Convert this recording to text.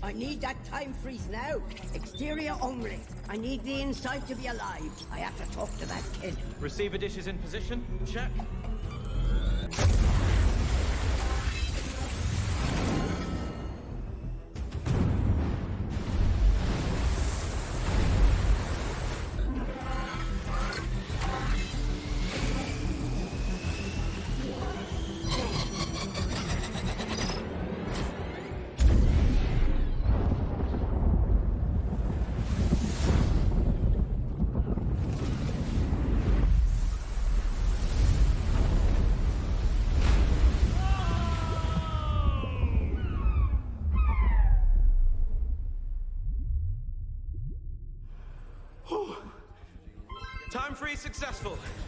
I need that time freeze now. Exterior only. I need the inside to be alive. I have to talk to that kid. Receiver dish is in position. Check. Time freeze successful.